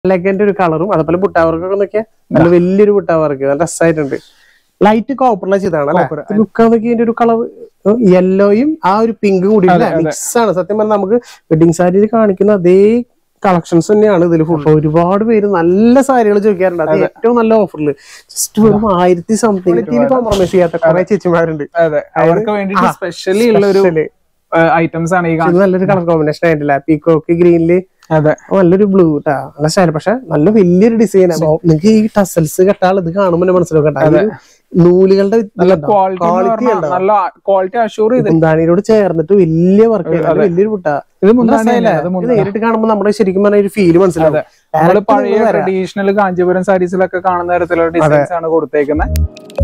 Elegant ഒരു കളറും അതുപോലെ ബുട്ടാവർക്കൊക്കെ നോക്കിയാൽ നല്ല വലിയൊരു ബുട്ടാവർക്ക് നല്ല രസമായിട്ടുണ്ട്. ലൈറ്റ് കോപ്പറിലെ ചെയ്താണ് ലുക്ക് നോക്കിയ ഒരു കളർ യെല്ലോയും ആ ഒരു പിങ്ക് കൂടി മിക്സ് ആണ്. സത്യം പറഞ്ഞാൽ നമുക്ക് വെഡിങ് സാരിയിൽ കാണിക്കുന്ന അതേ കളക്ഷൻസ് തന്നെയാണ് ഇതിൽ ഫുൾ. ഒരുപാട് പേര് നല്ല സാരികൾ ചോദിക്കാറുണ്ട്. അത് ഏറ്റവും നല്ല ഓഫറിൽ ജസ്റ്റ് വെറും 1000 സംതിങ് കോംപ്രമൈസ് ചെയ്യാത്ത കുറെ ചേച്ചിമാരുണ്ട്. അവർക്ക് വേണ്ടി സ്പെഷ്യലി ഉള്ള ഒരു ഐറ്റംസ് ആണ്. നല്ലൊരു കളർ കോമ്പിനേഷൻ ആയിട്ടില്ല, പീക്കോക്ക് ഗ്രീനില് നല്ലൊരു ബ്ലൂ ട്ടാ, നല്ല സ്റ്റൈൽ. പക്ഷെ നല്ല വലിയൊരു ഡിസൈൻ ആണ്. നിങ്ങൾക്ക് ഈ ടസൽസ് കെട്ടാൾ ഇത് കാണുമ്പോൾ മനസ്സിലാക്കട്ടെ, നൂലുകളുടെ മുന്താണിയോട് ചേർന്നിട്ട് വലിയ വർക്ക് വലിയൊരു ബുട്ടാ. നേരിട്ട് കാണുമ്പോൾ നമ്മുടെ ശരിക്കും പറഞ്ഞ ഒരു ഫീല് മനസ്സിലാവും. പഴയ ട്രഡീഷണൽ കാഞ്ചീപുരം സാരീസിലൊക്കെ കാണുന്ന തരത്തിലുള്ള ഡിസൈൻസ് ആണ് കൊടുത്തേക്കുന്നത്.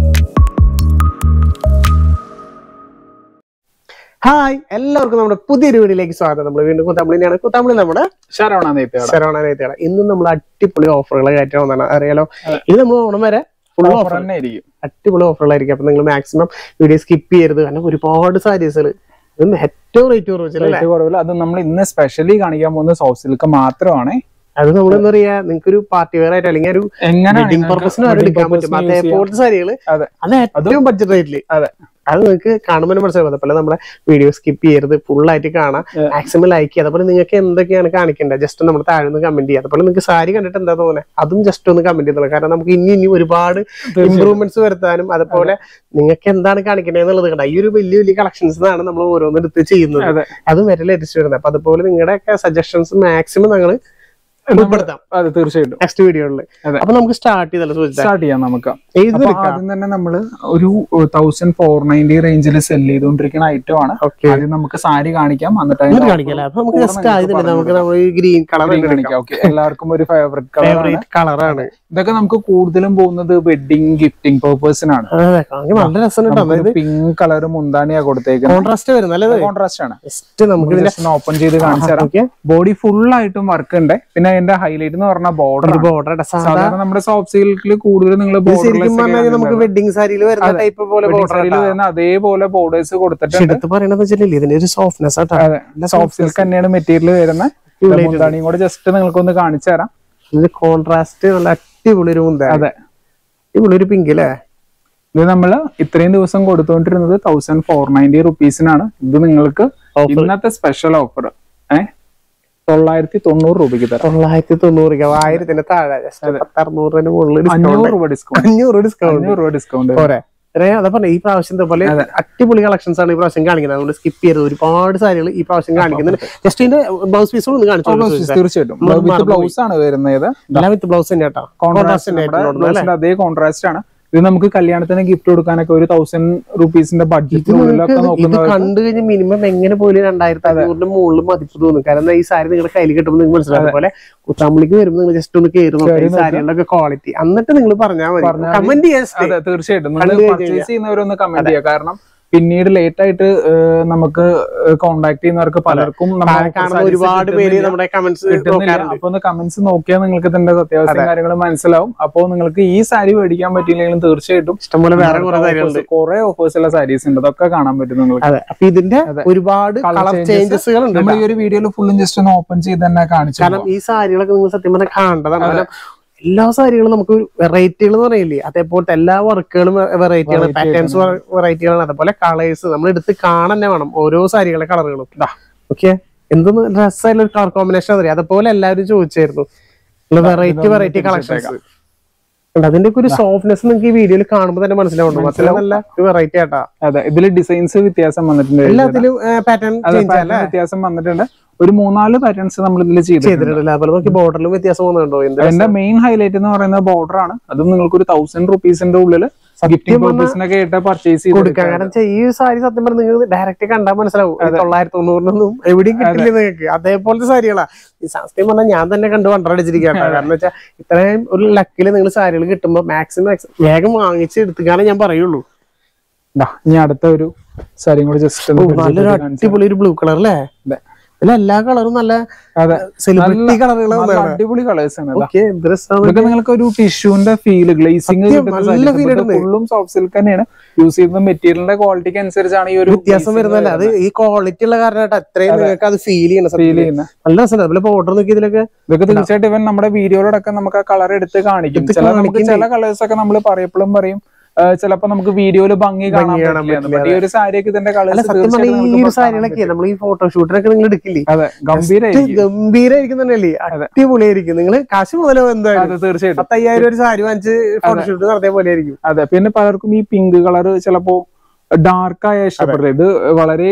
ഹായ്, എല്ലാവർക്കും നമ്മുടെ പുതിയൊരു വീഡിയോയിലേക്ക് സ്വാഗതം. നമ്മൾ വീണ്ടും കുത്താമ്പളിയാണ്. കുത്താമ്പളി നമ്മുടെ ശരവണ നെയ്ത്തേട. ഇന്നും നമ്മൾ അടിപൊളി ഓഫറുകൾ കയറ്റാൻ വന്നതാണ്. അറിയാലോ, ഇത് നമ്മൾ ഓണം വരെ ഫുൾ ഓഫർ തന്നെ ആയിരിക്കും, അടിപൊളി ഓഫറുകളായിരിക്കും. അപ്പൊ നിങ്ങൾ മാക്സിമം വീഡിയോ സ്കിപ്പ് ചെയ്യരുത്. കാരണം ഒരുപാട് സാരീസുകൾ ഏറ്റവും റേറ്റ് കുറവില്ല. അത് നമ്മൾ ഇന്ന് സ്പെഷ്യലി കാണിക്കാൻ പോകുന്നത് സോഫ്റ്റ് സിൽക്ക് മാത്രമാണ്. അത് നമ്മൾ എന്താ പറയാ, നിങ്ങൾക്ക് ഒരു പാർട്ടി വെയർ ആയിട്ട് അല്ലെങ്കിൽ ഒരു വെഡിങ് പർപ്പസിന് വരെ എടുക്കാൻ പറ്റും. അതേപോലത്തെ സാരികള് അത് ഏറ്റവും ബഡ്ജറ്റ് റേറ്റില്. അത് നിങ്ങൾക്ക് കാണുമ്പോൾ മനസ്സിലാവും. അതുപോലെ നമ്മുടെ വീഡിയോ സ്കിപ്പ് ചെയ്യരുത്, ഫുൾ ആയിട്ട് കാണാം, മാക്സിമം ലൈക്ക് ചെയ്യുക. അതുപോലെ നിങ്ങൾക്ക് എന്തൊക്കെയാണ് കാണിക്കേണ്ടത് ജസ്റ്റ് നമ്മുടെ താഴെ നിന്ന് കമന്റ് ചെയ്യുക. അതുപോലെ നിങ്ങൾക്ക് സാരി കണ്ടിട്ട് എന്താ തോന്നുന്നത് അതും ജസ്റ്റ് ഒന്ന് കമന്റ് ചെയ്തോളൂ. കാരണം നമുക്ക് ഇനി ഒരുപാട് ഇമ്പ്രൂവ്മെന്റ്സ് വരുത്താനും അതുപോലെ നിങ്ങൾക്ക് എന്താണ് കാണിക്കേണ്ടത് എന്നുള്ളത് കണ്ട ഈ ഒരു വലിയ കളക്ഷൻസ് ആണ് നമ്മൾ ഓരോന്നും എടുത്ത് ചെയ്യുന്നത്. അതും വരെ ലേറ്റസ്റ്റ് വരുന്നത്. അപ്പൊ അതുപോലെ നിങ്ങളുടെയൊക്കെ സജഷൻസ് മാക്സിമം ഞങ്ങൾ ഉൾപ്പെടുത്താം. അതെ, തീർച്ചയായിട്ടും നെക്സ്റ്റ് വീഡിയോയില്. അപ്പൊ നമുക്ക് സ്റ്റാർട്ട് ചെയ്യാം. നമുക്ക് ആദ്യം തന്നെ നമ്മള് ഒരു 1490 റേഞ്ചിൽ സെല് ചെയ്തുകൊണ്ടിരിക്കുന്ന ഐറ്റം ആണ്. ആദ്യം നമുക്ക് സാരി കാണിക്കാം, ഗ്രീൻ കളർ കാണിക്കാം. എല്ലാവർക്കും ഒരു ഫേവറേറ്റ് കളറാണ്. ഇതൊക്കെ നമുക്ക് കൂടുതലും പോകുന്നത് വെഡിങ് ഗിഫ്റ്റിംഗ് പേർപ്പസിനാണ്. നല്ല രസമുണ്ട്. പിങ്ക് കളർ മുന്താണിയാ കൊടുത്തേക്കുന്നത്. കോൺട്രാസ്റ്റ് ആണ്. നമുക്ക് ഓപ്പൺ ചെയ്ത് കാണിച്ചു തരാം. ബോഡി ഫുൾ ആയിട്ടും വർക്ക് ഉണ്ട്. പിന്നെ അതിന്റെ ഹൈലൈറ്റ് എന്ന് പറഞ്ഞാൽ ബോർഡർ. സാധാരണ നമ്മുടെ സോഫ്റ്റ് സിൽക്കിൽ കൂടുതൽ നിങ്ങൾ വെഡിങ് സാരിയിൽ വരുന്ന അതേപോലെ ബോർഡേഴ്സ് കൊടുത്തിട്ടുണ്ട്. സോഫ്റ്റ് സിൽക്ക് തന്നെയാണ് മെറ്റീരിയൽ വരുന്നത്. മുന്താണിയും കൂടെ ജസ്റ്റ് നിങ്ങൾക്കൊന്ന് കാണിച്ചു തരാം. കോൺട്രാസ്റ്റ് നല്ല അടിപൊളി ഒരു മുന്താണി. അതെ, അടിപൊളി ഒരു പിങ്കില്ലേ. ഇത് നമ്മള് ഇത്രയും ദിവസം കൊടുത്തോണ്ടിരുന്നത് 1490 റുപ്പീസിനാണ്. ഇത് നിങ്ങൾക്ക് ഇന്നത്തെ സ്പെഷ്യൽ ഓഫർ 990 രൂപയ്ക്ക് തരാം. 990 1000 താഴെ 600 മുകളിൽ 500 രൂപ ഡിസ്കൗണ്ട് പോരെ. അതാ പറഞ്ഞ ഈ പ്രാവശ്യം ഇതുപോലെ അടിപൊളി കളക്ഷൻസ് ആണ് ഈ പ്രാവശ്യം കാണിക്കുന്നത്. അതുകൊണ്ട് സ്കിപ്പ് ചെയ്ത് ഒരുപാട് സാരികൾ ഈ പ്രാവശ്യം കാണിക്കുന്നുണ്ട്. ജസ്റ്റ് ഇതിന്റെ ബ്ലൗസ് പീസ് ഒന്ന് കാണിച്ചു. തീർച്ചയായിട്ടും ബ്ലൗസ് ആണ് വരുന്നത്. വിത്ത് ബ്ലൗസ് തന്നെ കേട്ടോ. അതേ കോൺട്രാസ്റ്റ് ആണ്. ഇത് നമുക്ക് കല്യാണത്തിന് ഗിഫ്റ്റ് കൊടുക്കാനൊക്കെ ഒരു 1000 റുപ്പീസിന്റെ ബഡ്ജറ്റിനുള്ളിലൊക്കെ കണ്ടു കഴിഞ്ഞാൽ മിനിമം എങ്ങനെ പോലും 2500 മുകളിൽ മതിപ്പ് തോന്നും. കാരണം ഈ സാരി നിങ്ങളുടെ കയ്യിൽ കിട്ടുമ്പോൾ നിങ്ങൾക്ക് മനസ്സിലാവും. അതുപോലെ കുത്താമ്പളിക്ക് വരുമ്പോൾ നിങ്ങൾ ജസ്റ്റ് ഒന്ന് കയറി സാരികളുടെ ക്വാളിറ്റി എന്നിട്ട് നിങ്ങൾ പറഞ്ഞാൽ മതി. കമന്റ് ചെയ്യാൻ തീർച്ചയായിട്ടും പർച്ചേസ് ചെയ്യുന്നവരൊന്ന് കമന്റ് ചെയ്യുക. കാരണം പിന്നീട് ലേറ്റ് ആയിട്ട് നമുക്ക് കോണ്ടാക്ട് ചെയ്യുന്നവർക്ക് പലർക്കും ഒരുപാട് പേര് നമ്മുടെ അപ്പൊ ഒന്ന് കമന്റ്സ് നോക്കിയാൽ നിങ്ങൾക്ക് ഇതിന്റെ സത്യാവസ്ഥ കാര്യങ്ങൾ മനസ്സിലാവും. അപ്പൊ നിങ്ങൾക്ക് ഈ സാരി മേടിക്കാൻ പറ്റിയില്ലെങ്കിലും തീർച്ചയായിട്ടും ഇഷ്ടംപോലെ വേറെ കുറെ ഓഫേഴ്സ് ഉള്ള സാരീസ് ഉണ്ട്. അതൊക്കെ കാണാൻ പറ്റും നിങ്ങൾക്ക്. അപ്പൊ ഇതിന്റെ ഒരുപാട് കളർ ചേഞ്ചസുകൾ ഉണ്ട്. നമ്മൾ ഈ ഒരു വീഡിയോയിൽ ഫുള്ളും ജസ്റ്റ് ഒന്ന് ഓപ്പൺ ചെയ്ത് തന്നെ കാണിച്ചു. കാരണം ഈ സാരികളൊക്കെ നിങ്ങൾ സത്യം പറഞ്ഞാൽ കാണേണ്ടതാണ്. എല്ലാ സാരികളും നമുക്ക് വെറൈറ്റികൾ എന്ന് പറയില്ലേ, അതേപോലത്തെ എല്ലാ വർക്കുകളും വെറൈറ്റികളാണ്, പാറ്റേൺസ് വെറൈറ്റികളാണ്. അതേപോലെ കളേഴ്സ് നമ്മൾ എടുത്ത് കാണാൻ വേണം ഓരോ സാരികളുടെ കളറുകളും. ഓക്കെ, എന്തൊന്ന് ഡ്രസ്സായാലും ഒരു കളർ കോമ്പിനേഷൻ അറിയാം. അതുപോലെ എല്ലാവരും ചോദിച്ചായിരുന്നു വെറൈറ്റി കളക്ഷൻസ്. അതിന്റെ ഒക്കെ ഒരു സോഫ്റ്റ്നെസ് നിങ്ങൾക്ക് ഈ വീഡിയോയിൽ കാണുമ്പോൾ തന്നെ മനസ്സിലാവുന്നു. നല്ല ഒരു വെറൈറ്റി ആട്ടാ. അതെ, ഇതിൽ ഡിസൈൻസ് വ്യത്യാസം വന്നിട്ടുണ്ട്. എല്ലാത്തിലും പാറ്റേൺ വ്യത്യാസം വന്നിട്ടുണ്ട്. ഒരു 3-4 പാറ്റേൺസ് നമ്മൾ ഇതിൽ ചെയ്തിട്ടുണ്ട്. അതുപോലെ നോക്കി ബോർഡറിലും വ്യത്യാസം വന്നിട്ടുണ്ടോ? എന്റെ മെയിൻ ഹൈലൈറ്റ് എന്ന് പറയുന്നത് ബോർഡർ ആണ്. അതും നിങ്ങൾക്ക് ഒരു 1000 റുപ്പീസിന്റെ ഉള്ളിൽ പർച്ചേസ് ചെയ്ത് കൊടുക്കാം. കാരണം ഈ സാരി സത്യം പറഞ്ഞാൽ നിങ്ങൾ ഡയറക്റ്റ് കണ്ടാൽ മനസ്സിലാവും. 990 എവിടെയും കിട്ടില്ല നിങ്ങൾക്ക്. അതേപോലത്തെ സാരികളാ ഈ സത്യം പറഞ്ഞാൽ ഞാൻ തന്നെ കണ്ട് വണ്ടടിച്ചിരിക്കുകയാണ്. കാരണം വെച്ചാൽ ഇത്രയും ഒരു ലക്കില് നിങ്ങൾ സാരികൾ കിട്ടുമ്പോൾ മാക്സിമം വേഗം വാങ്ങിച്ച് എടുത്തുകാനേ ഞാൻ പറയുള്ളൂ. ഇനി അടുത്ത ഒരു സാരിയും കൂടി ജസ്റ്റ് നല്ലൊരു അടിപൊളി ഒരു ബ്ലൂ കളർ അല്ലേ. എല്ലാ കളറും നല്ല സെലിബ്രിറ്റി കളറുകൾ, അടിപൊളി കളേഴ്സ് ആണ്. നിങ്ങൾക്ക് ഒരു ടിഷ്യൂന്റെ ഫീല്, ഗ്ലേസിംഗ് ഫുള്ളും സോഫ്റ്റ് സിൽക്ക് തന്നെയാണ്. യൂസ് ചെയ്യുന്ന മെറ്റീരിയലിന്റെ ക്വാളിറ്റിക്ക് അനുസരിച്ചാണ് ഈ ഒരു വ്യത്യാസം വരുന്നത്. അത് ഈ ക്വാളിറ്റി ഉള്ള കാരണമായിട്ട് അത്രയും നിങ്ങൾക്ക് അത് ഫീൽ ചെയ്യുന്ന നല്ല രസം. അതുപോലെ ഓർഡർ നോക്കി ഇതൊക്കെ തീർച്ചയായിട്ടും ഇവൻ നമ്മുടെ വീഡിയോയിലൊക്കെ നമുക്ക് ആ കളർ എടുത്ത് കാണിക്കും. ചില കളേഴ്സ് ഒക്കെ നമ്മൾ പറയപ്പോഴും പറയും ചിലപ്പോ നമുക്ക് വീഡിയോയില് ഭംഗി കാണാൻ പറ്റില്ല. ഈ ഒരു സാരിയൊക്കെ ഇതിന്റെ കളേഴ്സ് ഈ ഒരു സാരികളൊക്കെ നമ്മൾ ഈ ഫോട്ടോഷൂട്ടിനൊക്കെ നിങ്ങൾ എടുക്കില്ലേ, അതെ ഗംഭീരായിരിക്കും തന്നെയല്ലേ, അടിപൊളിയായിരിക്കും. നിങ്ങൾ കാശ് മുതലോ എന്തായാലും തീർച്ചയായിട്ടും 5000 ഒരു സാരി വാങ്ങിച്ച് ഫോട്ടോഷൂട്ട് നടത്തിയ പോലെ ആയിരിക്കും. അതെ. പിന്നെ പലർക്കും ഈ പിങ്ക് കളർ ചിലപ്പോ ഡാർക്കായ ഇഷ്ടപ്പെടുന്നത്. ഇത് വളരെ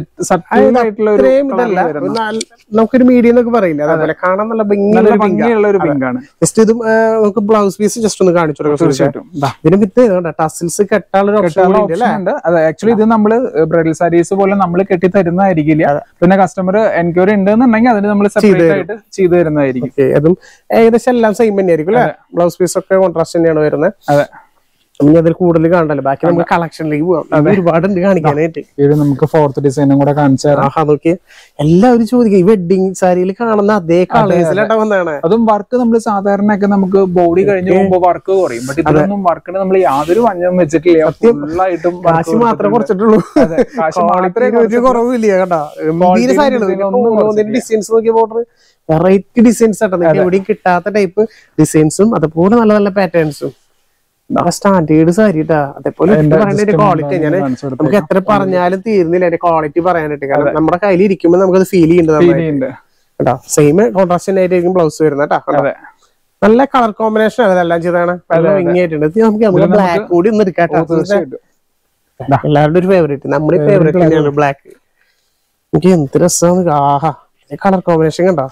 നമുക്കൊരു മീഡിയം എന്നൊക്കെ പറയില്ല, അതേപോലെ കാണാൻ നല്ല ഭംഗിയുള്ള ഒരു പിങ്കാണ്. ജസ്റ്റ് ഇതും നമുക്ക് ബ്ലൗസ് പീസ് ജസ്റ്റ് ഒന്ന് കാണിച്ചു കൊടുക്കാം. ഇതിന് വിത്ത് ടസിൽസ് കെട്ടാനുള്ള ഓപ്ഷൻ ഉണ്ട്. അതെ, ആക്ച്വലി ഇത് നമ്മള് ബ്രൈഡൽ സാരീസ് പോലെ നമ്മൾ കെട്ടി തരുന്നതായിരിക്കില്ല. പിന്നെ കസ്റ്റമർ എൻക്വയറി ഉണ്ടെന്നുണ്ടെങ്കിൽ അതിന് നമ്മൾ സെപ്പറേറ്റ് ആയിട്ട് ചെയ്തു തരുന്നതായിരിക്കും. അതും ഏകദേശം എല്ലാം സെയിം തന്നെയായിരിക്കും അല്ലെ. ബ്ലൗസ് പീസ് ഒക്കെ കോൺട്രാസ്റ്റ് തന്നെയാണ് വരുന്നത്. അതെ. അതിൽ കൂടുതൽ കാണണ്ടല്ലോ, ബാക്കി നമുക്ക് കളക്ഷനിലേക്ക് പോവാം. ഒരുപാടുണ്ട് കാണിക്കാനായിട്ട്. നമുക്ക് ഫോർത്ത് ഡിസൈനും കൂടെ കാണിച്ചാൽ നോക്കി എല്ലാവരും ചോദിക്കും ഈ വെഡിങ് സാരിയിൽ കാണുന്ന അതേ കളേഴ്സിലായിട്ട് വന്നതാണ്. അതും വർക്ക് നമ്മൾ സാധാരണ ഒക്കെ നമുക്ക് ബോഡി കഴിഞ്ഞ് പോകുമ്പോ വർക്ക് കുറയും. ബട്ട് ഇതിലൊന്നും വർക്കിന് നമ്മൾ യാതൊരു വഞ്ഞം വെച്ചിട്ടില്ല. ഫുള്ളായിട്ടും കാശ് മാത്രമേ കുറച്ചിട്ടുള്ളൂ, ഒരു കുറവില്ല കേട്ടോ. ഗംഭീര സാരികൾ ഡിസൈൻസ് നോക്കിയ ബോർഡർ വെറൈറ്റി ഡിസൈൻസ് ആട്ടോ. നിങ്ങൾക്ക് എവിടെയും കിട്ടാത്ത ടൈപ്പ് ഡിസൈൻസും അതുപോലെ നല്ല നല്ല പാറ്റേൺസും സ്റ്റാൻഡേർഡ് സാരിട്ടാ. അതേപോലെ ക്വാളിറ്റി ഞാൻ നമുക്ക് എത്ര പറഞ്ഞാലും തീരുന്നില്ല അതിന്റെ ക്വാളിറ്റി പറയാനായിട്ട്. കാരണം നമ്മുടെ കയ്യിൽ ഇരിക്കുമ്പോൾ നമുക്കത് ഫീൽ ചെയ്യുന്നുണ്ട് കേട്ടോ. സെയിം കോൺട്രാസ്റ്റ് ആയിട്ടായിരിക്കും ബ്ലൗസ് വരുന്നത് കേട്ടോ. നല്ല കളർ കോമ്പിനേഷൻ ആണ് ഇതെല്ലാം ചെയ്താണ്. നല്ല ഭംഗിയായിട്ടുണ്ട്. നമുക്ക് ബ്ലാക്ക് കൂടി ഒന്ന് എടുക്കാട്ടോ. എല്ലാവരുടെ ഒരു ഫേവറേറ്റ്, നമ്മുടെ ഫേവറേറ്റ് തന്നെയാണ് ബ്ലാക്ക്. എനിക്ക് എന്ത് രസമാണ്. ആഹാ, കളർ കോമ്പിനേഷൻ കണ്ടോ.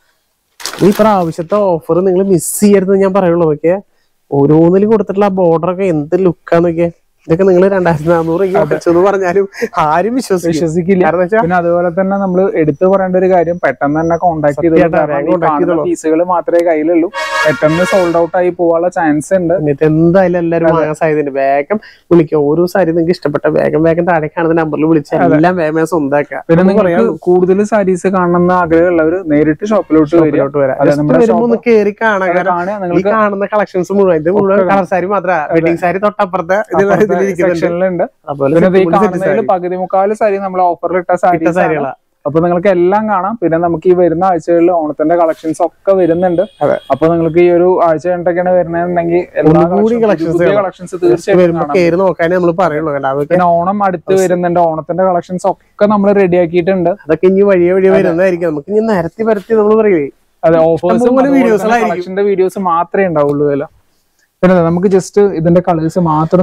ഈ പ്രാവശ്യത്തെ ഓഫർ നിങ്ങൾ മിസ് ചെയ്യരുതെന്ന് ഞാൻ പറയുള്ളൂ. നോക്കിയേ, ഓരോന്നിലും കൊടുത്തിട്ടുള്ള ബോർഡർ ഒക്കെ എന്ത് ലുക്കാന്ന് നോക്കിയാൽ. ഇതൊക്കെ നിങ്ങൾ 2400 പറഞ്ഞാലും ആരും വിശ്വസിക്കില്ല. പിന്നെ അതുപോലെ തന്നെ നമ്മൾ എടുത്തു പറയേണ്ട ഒരു കാര്യം, പെട്ടെന്ന് തന്നെ കോൺടാക്ട് ചെയ്ത് പീസുകൾ മാത്രമേ കയ്യിലുള്ളൂ. പെട്ടെന്ന് സോൾഡ് ഔട്ട് ആയി പോകാനുള്ള ചാൻസ് ഉണ്ട്. എന്നിട്ട് എന്തായാലും എല്ലാവരും വാങ്ങാൻ സാധ്യതയുണ്ട്. വേഗം വിളിക്കുക. ഓരോ സാരി നിങ്ങൾക്ക് ഇഷ്ടപ്പെട്ട വേഗം താഴെ കാണുന്ന നമ്പറിൽ വിളിച്ചാൽ എല്ലാം വേഗം സ്വന്തമാക്കാം. പിന്നെ നിങ്ങൾക്ക് കൂടുതൽ സാരീസ് കാണണമെന്ന് ആഗ്രഹമുള്ളവർ നേരിട്ട് ഷോപ്പിലോട്ട് വരുമ്പോൾ കയറി കാണുന്ന കളക്ഷൻസ് മുഴുവൻ ഇത് മുഴുവൻ കളർ സാരി മാത്രമേ. വെഡിങ് സാരി തൊട്ടപ്പുറത്തെ സെക്ഷനിലുണ്ട്. പകുതി മുക്കാല് സാരി നമ്മൾ ഓഫറിലിട്ട സാരികളാണ്. അപ്പൊ നിങ്ങൾക്ക് എല്ലാം കാണാം. പിന്നെ നമുക്ക് ഈ വരുന്ന ആഴ്ചകളിൽ ഓണത്തിന്റെ കളക്ഷൻസ് ഒക്കെ വരുന്നുണ്ട്. അപ്പൊ നിങ്ങൾക്ക് ഈ ഒരു ആഴ്ച കണ്ടൊക്കെയാണ് വരുന്നതെന്നുണ്ടെങ്കിൽ കളക്ഷൻസ് തീർച്ചയായിട്ടും നോക്കാനേ നമ്മൾ പറയുള്ളൂ. പിന്നെ ഓണം അടുത്ത് വരുന്നുണ്ട്. ഓണത്തിന്റെ കളക്ഷൻസ് ഒക്കെ നമ്മൾ റെഡി ആക്കിയിട്ടുണ്ട്. അതൊക്കെ ഇനി വഴിയെ വരുന്നതായിരിക്കും. നമുക്ക് ഇനി നിരത്തി പരത്തി നമ്മൾ പറയേ. അതെ, ഓഫേഴ്സ് വീഡിയോസ് മാത്രമേ ഉണ്ടാവുള്ളൂ. അല്ല, പിന്നെ നമുക്ക് ജസ്റ്റ് ഇതിന്റെ കളേഴ്സ് മാത്രം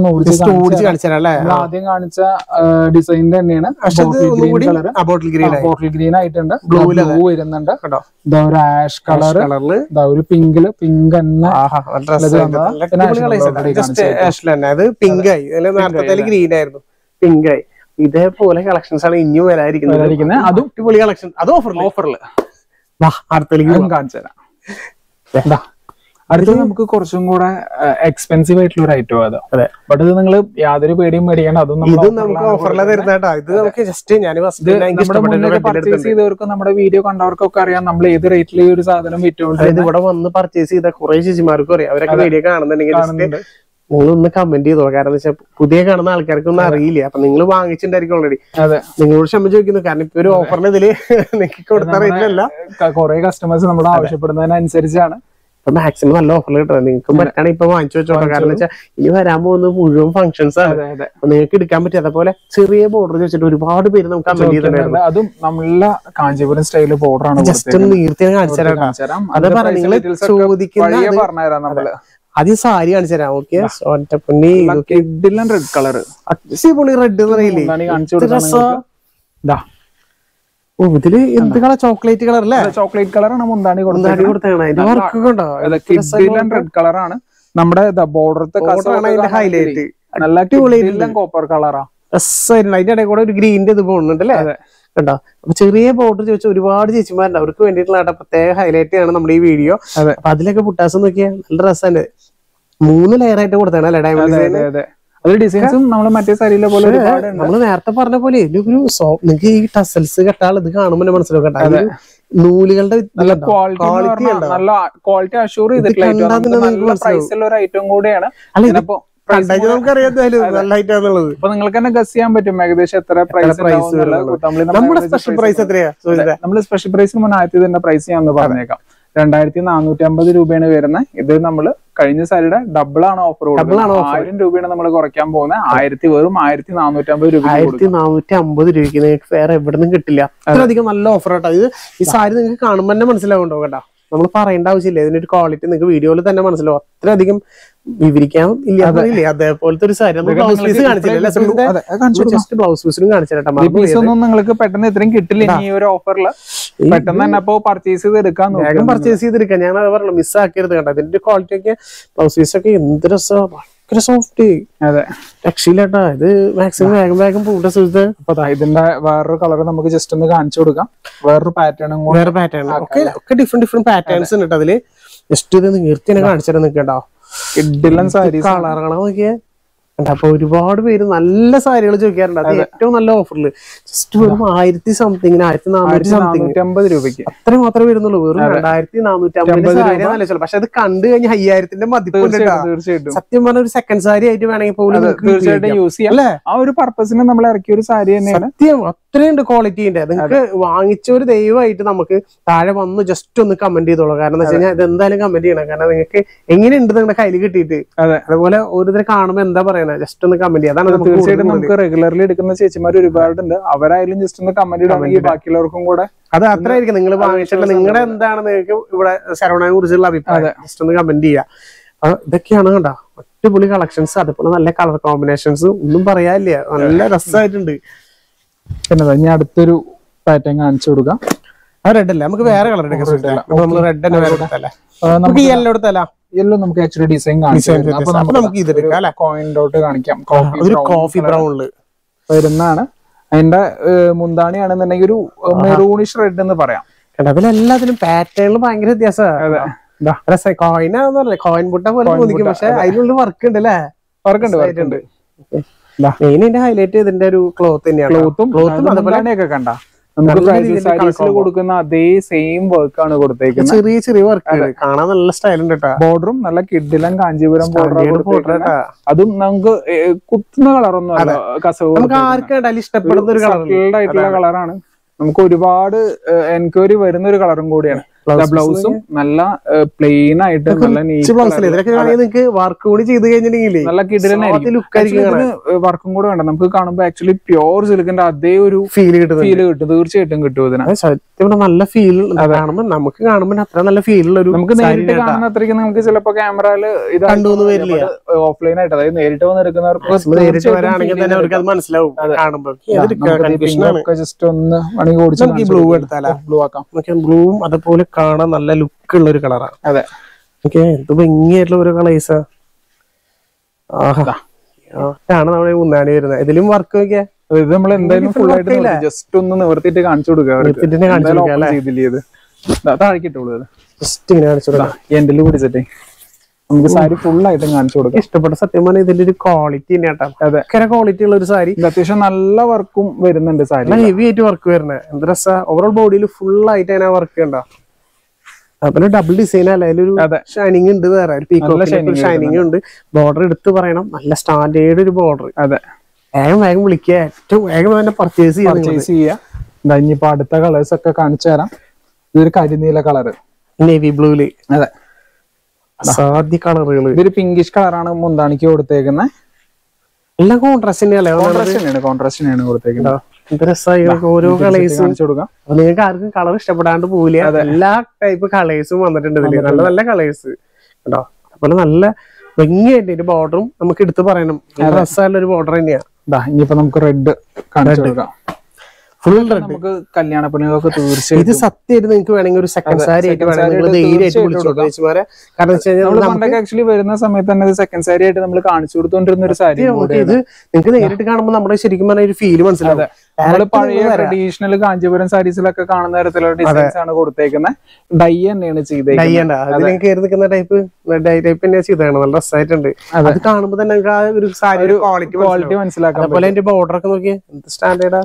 ആദ്യം കാണിച്ച ഡിസൈൻ തന്നെയാണ്. ബോട്ടിൽ ഗ്രീൻ ആയിട്ടുണ്ട്. ബ്ലൂ വരുന്നുണ്ട്. ഇതാ ഒരു ആഷ് കളർ, ഇതാ ഒരു പിങ്ക് തന്നെ പിങ്ക് ആയി. ഗ്രീൻ ആയിരുന്നു, പിങ്ക് ആയി. ഇതേപോലെ കളക്ഷൻസ് ആണ് ഇനിയും വരാതിരിക്കുന്നത്. അതും അടിപൊളി കളക്ഷൻ. അത് ഓഫറിൽ അടുത്തേക്ക് കാണിച്ചു തരാം. അടുത്തത് നമുക്ക് കുറച്ചും കൂടെ എക്സ്പെൻസീവ് ആയിട്ടുള്ള ഒരു ഐറ്റം അത്. ബട്ട് ഇത് നിങ്ങൾ യാതൊരു പേടിയും പേടിക്കണം. അതും പർച്ചേസ് ചെയ്തവർക്കും നമ്മുടെ വീഡിയോ കണ്ടവർക്കൊക്കെ അറിയാം നമ്മൾ ഏത് റേറ്റിൽ ഈ ഒരു സാധനം വിറ്റുകൊണ്ട്. ഇവിടെ വന്ന് പർച്ചേസ് ചെയ്ത കുറെ ചേച്ചിമാർക്കും അറിയാം. അവരൊക്കെ വീഡിയോ കാണുന്നുണ്ടെങ്കിൽ നിങ്ങളൊന്ന് കമന്റ് ചെയ്തോ. കാരണം എന്താ വെച്ചാൽ പുതിയ കാണുന്ന ആൾക്കാർക്കൊന്നും അറിയില്ല. അപ്പൊ നിങ്ങൾ വാങ്ങിച്ചിട്ടുണ്ടായിരിക്കും ഓൾറെഡി. നിങ്ങളോട് ക്ഷമ ചോദിക്കുന്നു. കാരണം ഇപ്പൊ ഒരു ഓഫറിന് ഇതില് നിങ്ങൾക്ക് കൊടുത്ത റേറ്റിലല്ല. കുറെ കസ്റ്റമേഴ്സ് നമ്മൾ ആവശ്യപ്പെടുന്നതിനനുസരിച്ചാണ്. മാക്സിമം നല്ല ഓഫർ കിട്ടുന്നത്. നിങ്ങൾക്ക് പറ്റാണെങ്കിൽ ഇപ്പൊ വാങ്ങിച്ചു വെച്ചോളാം. കാരണം വെച്ചാൽ ഇനി വരാൻ പോകുന്നത് മുഴുവൻ ഫംഗ്ഷൻസ് ആണ്. നിങ്ങൾക്ക് എടുക്കാൻ പറ്റും. അതേപോലെ ചെറിയ ബോർഡർ വെച്ചിട്ട് ഒരുപാട് പേര് നമുക്ക് കമന്റ് ചെയ്തിട്ടുണ്ടായിരുന്നു. അതും നല്ല കാഞ്ചീപുരം സ്റ്റൈല് ബോർഡർ ആണ്. ജസ്റ്റ് ഒന്ന് നീർത്തി കാണിച്ചു തരാം. അത് പറഞ്ഞ നിങ്ങൾ ചോദിക്കുന്ന ആദ്യം സാരി കാണിച്ചു തരാം. ഓക്കെ, റെഡ് കളർ അടിപൊളി റെഡ് എന്ന് പറയില്ലേ. ഇതില് എന്ത് കളർ? ചോക്ലേറ്റ് കളർ അല്ലേ? ചോക്ലേറ്റ് കളറാണ് മുന്താണി റെഡ് കളറാണ്. നമ്മുടെ ബോർഡറത്തെ ഹൈലൈറ്റ്. നല്ല അടിപൊളി കോപ്പർ കളറാ. അതിന്റെ ഇടയിൽ കൂടെ ഒരു ഗ്രീനിന്റെ ഇത് പോകുന്നുണ്ട് അല്ലേ കേട്ടോ. അപ്പൊ ചെറിയ ബോർഡർ ചോദിച്ചാൽ ഒരുപാട് ചേച്ചിമാരുണ്ട്. അവർക്ക് വേണ്ടിയിട്ടുള്ള പ്രത്യേക ഹൈലൈറ്റ് ആണ് നമ്മുടെ ഈ വീഡിയോ. അപ്പൊ അതിലൊക്കെ പുട്ടാസ് നോക്കിയാൽ നല്ല രസമുണ്ട്. 3 ലെയർ ആയിട്ട് കൊടുത്താണ് അല്ലെ ഡയമണ്ട്. അത് ഡിസൈൻസും നമ്മൾ മറ്റേ സാരിയിലെ പോലെ നമ്മള് നേരത്തെ പറഞ്ഞ പോലെ നിങ്ങൾക്ക് ഈ ടസൽസ് കെട്ടാൾ ഇത് കാണുമ്പോൾ മനസ്സിലാക്കട്ടെ, നൂലുകളുടെ നല്ല ക്വാളിറ്റി അഷ്യൂർ ചെയ്തിട്ടുള്ള പ്രൈസുള്ള ഒരു ഐറ്റം കൂടിയാണ്. നമുക്കറിയാം അപ്പൊ നിങ്ങൾക്ക് തന്നെ ഗസ് ചെയ്യാൻ പറ്റും ഏകദേശം എത്ര പ്രൈസ്. നമ്മുടെ സ്പെഷ്യൽ പ്രൈസ് എത്രയാ? നമ്മള് സ്പെഷ്യൽ പ്രൈസിന് മുന്നേ ആദ്യത്തെ ഇതിന്റെ പ്രൈസ് ഞാൻ പറഞ്ഞേക്കാം. 2450 രൂപയാണ് വരുന്നത്. ഇത് നമ്മള് കഴിഞ്ഞ സാരിയുടെ ഡബിൾ ആണ് ഓഫർ കൊടുക്കുന്നത്. 1000 രൂപയാണ് നമ്മൾ കുറയ്ക്കാൻ പോകുന്നത്. വെറും 1450 രൂപ. 1450 രൂപയ്ക്ക് നിങ്ങൾക്ക് വേറെ എവിടെ നിന്നും കിട്ടില്ല. അത്രയധികം നല്ല ഓഫർ കേട്ടോ. ഇത് ഈ സാരി നിങ്ങൾക്ക് കാണുമ്പോൾ തന്നെ മനസ്സിലാവുണ്ടോ കേട്ടോ. നമ്മൾ പറയേണ്ട ആവശ്യമില്ല, ഇതിനൊരു ക്വാളിറ്റി നിങ്ങൾക്ക് വീഡിയോയിൽ തന്നെ മനസ്സിലാവും. അത്രയധികം വിവരിക്കാൻ ഇല്ല. അതേപോലത്തെ ഒരു സാരി ബ്ലൗസ് പീസ് കാണിച്ചില്ല, ബ്ലൗസ് പീസിലും കാണിച്ചിട്ടുണ്ടാവും. നിങ്ങൾക്ക് പെട്ടെന്ന് ഇത്രയും കിട്ടില്ല ഈ ഒരു ഓഫറിൽ. പെട്ടെന്ന് തന്നെ അപ്പൊ പർച്ചേസ് ചെയ്തെടുക്കാൻ വേഗം പർച്ചേസ് ചെയ്തെടുക്കാം. ഞാൻ അത് പറഞ്ഞു, മിസ്സാക്കരുത് കേട്ടോ. ഇതിന്റെ ക്വാളിറ്റി ഒക്കെ ബ്ലൗസ് പീസ് ഒക്കെ എന്ത് രസം, ഭയങ്കര സോഫ്റ്റ്. അതെ, രക്ഷയില്ലാട്ടാ. ഇത് മാക്സിമം വേഗം പൂട്ട സുഹൃത്ത്. അപ്പൊ ഇതിന്റെ വേറൊരു കളർ നമുക്ക് ജസ്റ്റ് ഒന്ന് കാണിച്ചു കൊടുക്കാം. വേറൊരു പാറ്റേണും വേറെ പാറ്റേൺ ഒക്കെ ഡിഫറെന്റ് പാറ്റേൺസ് ഉണ്ട് കേട്ടോ. അതില് ജസ്റ്റ് ഇത് നിർത്തി തന്നെ കാണിച്ചിട്ട് നിൽക്കട്ടോ. കളറുകളെ നോക്കിയേ. അപ്പൊ ഒരുപാട് പേര് നല്ല സാരികൾ ചോദിക്കാറുണ്ട്. അത് ഏറ്റവും നല്ല ഓഫറിൽ ജസ്റ്റ് വെറും 1000 സംതിങ് 1450 രൂപയ്ക്ക് അത്ര മാത്രമേ വരുന്നുള്ളൂ. വെറും 2450 സാരി. പക്ഷെ അത് കണ്ടു കഴിഞ്ഞാൽ 5000ന്റെ മതിപ്പുണ്ട്. സത്യം പറഞ്ഞ ഒരു സെക്കൻഡ് സാരി ആയിട്ട് വേണമെങ്കിൽ പോലും തീർച്ചയായിട്ടും യൂസ് ചെയ്യാം. അല്ലെ, ആ ഒരു പർപ്പസിന് നമ്മൾ ഇറക്കിയ ഒരു സാരി തന്നെയാണ്. സത്യം അത്രയുണ്ട് ക്വാളിറ്റിന്റെ. നിങ്ങൾക്ക് വാങ്ങിച്ച ഒരു ദൈവമായിട്ട് നമുക്ക് താഴെ വന്ന് ജസ്റ്റ് ഒന്ന് കമന്റ് ചെയ്തോളൂ. കാരണം എന്താ വെച്ച് കഴിഞ്ഞാൽ ഇത് എന്തായാലും കമന്റ് ചെയ്യണം. കാരണം നിങ്ങൾക്ക് എങ്ങനെയുണ്ട് നിങ്ങളുടെ കയ്യിൽ കിട്ടിയിട്ട്. അതുപോലെ ഓരോരുത്തരെ കാണുമ്പോൾ എന്താ പറയുക, ജസ്റ്റ് ഒന്ന് കമന്റ് ചെയ്യാം. അതാണ് തീർച്ചയായിട്ടും നമുക്ക് റെഗുലർലി എടുക്കുന്ന ചേച്ചിമാർ ഒരുപാടുണ്ട്. അവരായാലും ജസ്റ്റ് ഒന്ന് കമന്റ് ഇടാണെങ്കിൽ ബാക്കിയുള്ളവർക്കും കൂടെ അത് അത്രയായിരിക്കും. നിങ്ങൾ വാങ്ങിച്ചിട്ടുള്ള നിങ്ങളുടെ എന്താണ് നിങ്ങൾക്ക് ഇവിടെ ശരവണയെ കുറിച്ചുള്ള അഭിപ്രായം ജസ്റ്റ് ഒന്ന് കമന്റ് ചെയ്യാം. ഇതൊക്കെയാണ് കേട്ടോ അടിപൊളി കളക്ഷൻസ്. അതുപോലെ നല്ല കളർ കോമ്പിനേഷൻസ്, ഒന്നും പറയാനില്ല, നല്ല രസമായിട്ടുണ്ട്. പിന്നെ ഇനി അടുത്തൊരു പാറ്റേൺ കാണിച്ചു കൊടുക്കാം. റെഡ് അല്ലേ, നമുക്ക് വേറെ കളർ എടുക്കാം. നമ്മൾ റെഡ് തന്നെ വേറെ എടുത്തല്ലേ, നമുക്ക് യെല്ലോ എടുത്തല്ല. യെല്ലോ നമുക്ക് ആക്ച്വലി ഡിസൈൻ കാണിക്കാം. നമുക്ക് ഇത് എടുക്കാം അല്ലെ, കോയിൻ ഡോട്ട് കാണിക്കാം. കോഫി ബ്രൗണില് വരുന്നതാണ്. അതിന്റെ മുന്താണിയാണെന്നുണ്ടെങ്കിൽ ഒരു മെറൂണിഷ് റെഡ് എന്ന് പറയാം. അതിലെല്ലാത്തിനും പാറ്റേണിൽ ഭയങ്കര വ്യത്യാസമാണ്. കോയിനാന്നല്ലേ, കോയിൻ പുട്ട പോലെ തോന്നിക്കും. പക്ഷെ അതിനുള്ള വർക്ക് ഉണ്ട് അല്ലേ, വർക്ക് ഉണ്ട്. മെയിൻ ഇതിന്റെ ഹൈലൈറ്റ് ഇതിന്റെ ഒരു ക്ലോത്ത് തന്നെയാണ്. ക്ലോത്തും അതുപോലെയൊക്കെ കണ്ട നമുക്ക് കൊടുക്കുന്ന അതേ സെയിം വർക്ക് ആണ് കൊടുത്തേക്കുന്നത്. ചെറിയ ചെറിയ വർക്ക് കാണാൻ നല്ല സ്റ്റൈൽ ഉണ്ട് കേട്ടോ. ബോർഡറും നല്ല കിഡിലും കാഞ്ചീപുരം ബോർഡർ. അതും നമുക്ക് കുത്തുന്ന കളറൊന്നും അല്ല, നമുക്ക് ആർക്കും ഇഷ്ടപ്പെടുന്ന ഒരു ആയിട്ടുള്ള കളറാണ്. നമുക്ക് ഒരുപാട് എൻക്വയറി വരുന്ന ഒരു കളറും കൂടിയാണ്. ബ്ലൗസും നല്ല പ്ലെയിൻ ആയിട്ട് നല്ല നിങ്ങൾക്ക് വർക്ക് കൂടി ചെയ്ത് കഴിഞ്ഞിട്ടുണ്ടെങ്കിൽ നല്ല കിടിലനായിരിക്കും. വർക്കും കൂടെ വേണ്ട, നമുക്ക് കാണുമ്പോൾ ആക്ച്വലി പ്യോർ സിൽക്കിന്റെ അതേ ഒരു ഫീൽ കിട്ടും. തീർച്ചയായിട്ടും കിട്ടും. ഇതിന് സത്യം നല്ല ഫീൽ കാണുമ്പോൾ, നമുക്ക് കാണുമ്പോൾ അത്ര നല്ല ഫീൽ ഉള്ള ഒരു, നമുക്ക് നേരിട്ട് കാണുന്ന അത്രയ്ക്ക് നമുക്ക് ചിലപ്പോ ക്യാമറയില് ഇത് ഓഫ്ലൈൻ ആയിട്ട്, അതായത് നേരിട്ട് വന്ന് എടുക്കുന്നവർക്ക് നേരിട്ട് വരാണെങ്കിൽ തന്നെ അവർക്ക് അത് മനസ്സിലാവും കാണുമ്പോൾ. ജസ്റ്റ് ഒന്ന് ബ്ലൂ എടുത്താലോ, ബ്ലൂ ആക്കാം. ബ്ലൂവും അതുപോലെ കാണാൻ നല്ല ലുക്ക് ഉള്ള ഒരു കളറാണ്. അതെ, ഓക്കെ. എന്ത് ഭംഗിയായിട്ടുള്ള ഒരു കളേഴ്സാ. ആണ് നമ്മുടെ മുന്നാണി വരുന്നത്. ഇതിലും വർക്ക് നോക്കിയാ ഇത് നമ്മൾ എന്തായാലും ഫുൾ ആയിട്ട് ജസ്റ്റ് ഒന്ന് നിവർത്തിട്ട് കാണിച്ചു കൊടുക്കാം. താഴ്ക്കിട്ടുള്ളൂ, ജസ്റ്റ് ഇങ്ങനെ കാണിച്ചു കൊടുക്കാം. എൻഡിൽ പിടിച്ചിട്ടേ നമുക്ക് സാരി ഫുൾ ആയിട്ടും കാണിച്ചു കൊടുക്കാം. ഇഷ്ടപ്പെട്ട സത്യം പറഞ്ഞാൽ ഇതിന്റെ ഒരു ക്വാളിറ്റി തന്നെയാട്ടോ. ഭയങ്കര ക്വാളിറ്റി ഉള്ള ഒരു സാരി. അത്യാവശ്യം നല്ല വർക്കും വരുന്നുണ്ട്. സാരി ഹെവി ആയിട്ട് വർക്ക് വരുന്നത്. എന്ത് രസാ. ഓവറോൾ ബോഡിയിൽ ഫുൾ ആയിട്ട് അതിനെ വർക്ക് ഉണ്ടോ. അതുപോലെ ഡബിൾ ഡിസൈൻ അല്ല, അതിലൊരു ഷൈനിങ് ഉണ്ട്. വേറെ ഒരു പീക്കോക്ക് ഷൈനിങ് ഉണ്ട്. ബോർഡർ എടുത്ത് പറയണം, നല്ല സ്റ്റാൻഡേർഡ് ഒരു ബോർഡർ. അതെ, വേഗം വിളിക്കുക, ഏറ്റവും വേഗം തന്നെ പർച്ചേസ് ചെയ്യാം. ഇനിയിപ്പോ അടുത്ത കളേഴ്സ് ഒക്കെ കാണിച്ചു തരാം. ഇതൊരു കരിനീല കളറ്, നേവി ബ്ലൂല്. അതെ, സാധ്യ കളറുകൾ. ഇതൊരു പിങ്കിഷ് കളറാണ് മുന്താണിക്ക് കൊടുത്തേക്കുന്നത്. എല്ലാം കോൺട്രാസ്റ്റ് തന്നെയാണ് കൊടുത്തേക്കുന്നത്. ഓരോ കളേഴ്സും നിങ്ങൾക്ക് ആർക്കും കളർ ഇഷ്ടപ്പെടാണ്ട് പോവില്ല. എല്ലാ ടൈപ്പ് കളേഴ്സും വന്നിട്ടുണ്ട് ഇതില്. നല്ല നല്ല കളേഴ്സ് കേട്ടോ. അതുപോലെ നല്ല ഭംഗിയായിട്ട് ഒരു ബോർഡറും നമുക്ക് എടുത്ത് പറയണം. രസമുള്ള ഒരു ബോർഡർ തന്നെയാ. ഇനിയിപ്പോ നമുക്ക് റെഡ് കാണിച്ചു കൊടുക്കാം. Full red. നമുക്ക് കല്യാണ പെണ്ണുകൾക്ക് തീർച്ചയായും ഇത് സത്യമായിട്ട് നിങ്ങൾക്ക് വേണമെങ്കിൽ ഒരു സെക്കൻഡ് സാരി ആയിട്ട് വേണമെങ്കിൽ ധൈര്യമായിട്ട് വിളിച്ചോട്ടെ ചേച്ചിമാരെ. കാരണം വെച്ച് കഴിഞ്ഞാൽ ആക്ച്വലി വരുന്ന സമയത്ത് തന്നെ സെക്കൻഡ് സാരി ആയിട്ട് നമ്മൾ കാണിച്ചു കൊടുത്തോണ്ടിരുന്ന ഒരു സാരി. ഇത് നിങ്ങൾക്ക് നേരിട്ട് കാണുമ്പോൾ നമ്മുടെ ശരിക്കും പറഞ്ഞ ഒരു ഫീല് മനസ്സിലാവും. നമ്മള് പഴയ ട്രഡീഷണൽ കാഞ്ചീപുരം സാരീസിലൊക്കെ കാണുന്ന തരത്തിലുള്ള ഡിസൈൻസ് ആണ് കൊടുത്തേക്കുന്നത്. ഡൈ തന്നെയാണ് ചെയ്തേക്കുന്നത്. അതിൽ കയറി നിൽക്കുന്ന ടൈപ്പ് തന്നെയാണ് ചെയ്തതാണ്. നല്ല രസമായിട്ടുണ്ട്. അത് കാണുമ്പോൾ തന്നെ ആ ഒരു സാരി ക്വാളിറ്റി മനസ്സിലാക്കാം. അതുപോലെ അതിന്റെ ബോർഡർ ഒക്കെ നോക്കിയാൽ എന്ത് സ്റ്റാൻഡേർഡാ.